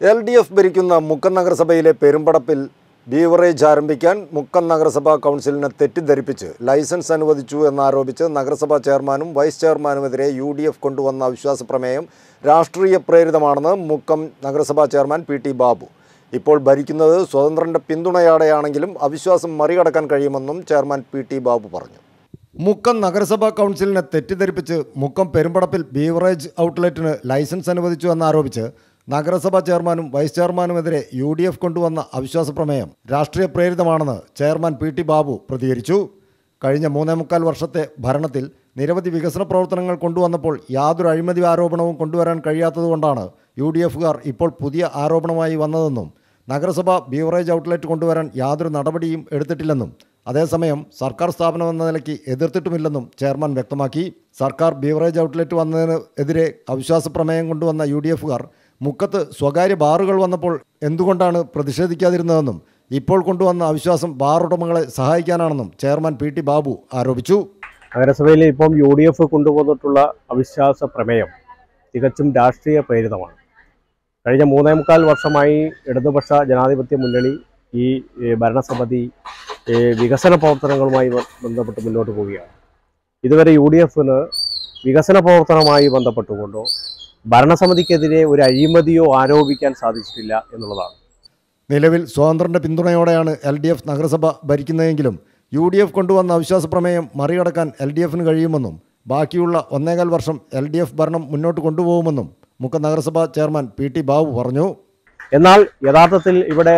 LDF ഭരിക്കുന്ന മുക്കം നഗരസഭയിലെ പെരുമ്പടപ്പിൽ beverage ആരംഭിക്കാൻ മുക്കം നഗരസഭാ കൗൺസിലിനെ തെറ്റിദ്ധരിപ്പിച്ച് ലൈസൻസ് അനുവദിച്ചു എന്നാരോപിച്ച് നഗരസഭാ ചെയർമാനും വൈസ് ചെയർമാനുമെതിരെ UDF കൊണ്ടുവന്ന അവിശ്വാസ പ്രമേയം രാഷ്ട്രീയ പ്രേരിതമാണെന്ന് മുക്കം നഗരസഭാ ചെയർമാൻ PT ബാബു. ഇപ്പോൾ ഭരിക്കുന്നത് സ്വതന്ത്രന്റെ പിന്തുണയോടെയാണെങ്കിലും അവിശ്വാസം മറികടക്കാൻ കഴിയുമെന്നും ചെയർമാൻ PT ബാബു പറഞ്ഞു. മുക്കം നഗരസഭാ കൗൺസിലിനെ തെറ്റിദ്ധരിപ്പിച്ച് മുക്കം പെരുമ്പടപ്പിൽ ബീവറേജ് ഔട്ട്ലെറ്റിന് ലൈസൻസ് അനുവദിച്ചു എന്നാരോപിച്ച് നഗരസഭാ ചെയർമാനും വൈസ് ചെയർമാനുമെതിരെ UDF കൊണ്ടുവന്ന അവിശ്വാസ പ്രമേയം രാഷ്ട്രീയ പ്രേരിതമാണെന്ന് ചെയർമാൻ PT ബാബു പ്രതികരിച്ചു. കഴിഞ്ഞ 3.25 വർഷത്തെ ഭരണത്തിൽ നിരവധി വികസന പ്രവർത്തനങ്ങൾ കൊണ്ടുവന്നപ്പോൾ യാതൊരു അഴിമതി ആരോപണവും കൊണ്ടുവരാൻ കഴിയാത്തതുകൊണ്ടാണ് UDFകാർ ഇപ്പോൾ പുതിയ ആരോപണമായി വന്നതെന്നും നഗരസഭ ബീവറേജ് ഔട്ട്ലെറ്റ് കൊണ്ടുവരാൻ യാതൊരു നടപടിയും എടുത്തിട്ടില്ലെന്നും അതേസമയം സർക്കാർ സ്ഥാപനമെന്ന നിലയ്ക്ക് എതിർത്തിട്ടുമില്ലെന്നും ചെയർമാൻ വ്യക്തമാക്കി. സർക്കാർ ബീവറേജ് ഔട്ട്ലെറ്റ് വന്നതിന് എതിരെ അവിശ്വാസ പ്രമേയം കൊണ്ടുവന്ന UDFകാർ മുക്കത്ത് സ്വകാര്യ ബാറുകൾ വന്നപ്പോൾ എന്തുകൊണ്ടാണ് പ്രതിഷേധിക്കാതിരുന്നതെന്നും ഇപ്പോൾ കൊണ്ടുവന്ന അവിശ്വാസം ബാർ ഉടമകളെ സഹായിക്കാനാണെന്നും ചെയർമാൻ PT ബാബു ആരോപിച്ചു. നഗരസഭയിൽ ഇപ്പം UDF കൊണ്ടുവന്നിട്ടുള്ള അവിശ്വാസ പ്രമേയം തികച്ചും രാഷ്ട്രീയ പ്രേരിതമാണ്. കഴിഞ്ഞ 3.25 വർഷമായി ഇടതുപക്ഷ ജനാധിപത്യ മുന്നണി ഈ ഭരണസമിതി വികസന പ്രവർത്തനങ്ങളുമായി ബന്ധപ്പെട്ട് മുന്നോട്ട് പോവുകയാണ്. ഇതുവരെ UDFന് വികസന പ്രവർത്തനവുമായി ബന്ധപ്പെട്ടുകൊണ്ടോ ഭരണസമിതിക്കെതിരെ ഒരു അഴിമതിയോ ആരോപിക്കാൻ സാധിച്ചിട്ടില്ല എന്നുള്ളതാണ്. നിലവിൽ സ്വതന്ത്രന്റെ പിന്തുണയോടെയാണ് LDF നഗരസഭ ഭരിക്കുന്നതെങ്കിലും UDF കൊണ്ടുവന്ന അവിശ്വാസ പ്രമേയം മറികടക്കാൻ LDFന് കഴിയുമെന്നും ബാക്കിയുള്ള 1.25 വർഷം LDF ഭരണം മുന്നോട്ട് കൊണ്ടുപോകുമെന്നും മുക്കം നഗരസഭാ ചെയർമാൻ PT ബാബു പറഞ്ഞു. എന്നാൽ യഥാർത്ഥത്തിൽ ഇവിടെ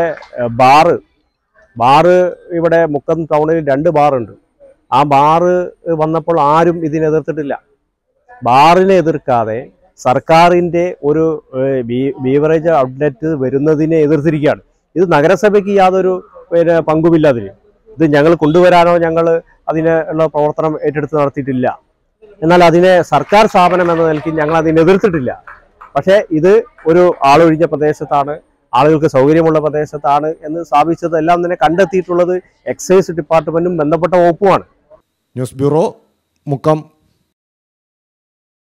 ബാറ് ഇവിടെ മുക്കം ടൗണിൽ 2 ബാറുണ്ട്. ആ ബാറ് വന്നപ്പോൾ ആരും ഇതിനെതിർത്തിട്ടില്ല. ബാറിനെ എതിർക്കാതെ സർക്കാരിൻ്റെ ഒരു ബീവറേജ് ഔട്ട്ലെറ്റ് വരുന്നതിനെ എതിർത്തിരിക്കുകയാണ്. ഇത് നഗരസഭയ്ക്ക് യാതൊരു പങ്കുമില്ല. ഇത് ഞങ്ങൾ കൊണ്ടുവരാനോ ഞങ്ങൾ അതിനുള്ള പ്രവർത്തനം ഏറ്റെടുത്ത് നടത്തിയിട്ടില്ല. എന്നാൽ അതിനെ സർക്കാർ സ്ഥാപനം എന്ന നിലയ്ക്ക് ഞങ്ങൾ അതിനെ എതിർത്തിട്ടില്ല. പക്ഷേ ഇത് ഒരു ആളൊഴിഞ്ഞ പ്രദേശത്താണ്, ആളുകൾക്ക് സൗകര്യമുള്ള പ്രദേശത്താണ് എന്ന് സ്ഥാപിച്ചതെല്ലാം തന്നെ കണ്ടെത്തിയിട്ടുള്ളത് എക്സൈസ് ഡിപ്പാർട്ട്മെന്റും ബന്ധപ്പെട്ട വകുപ്പുമാണ്. News bureau, Mukkam.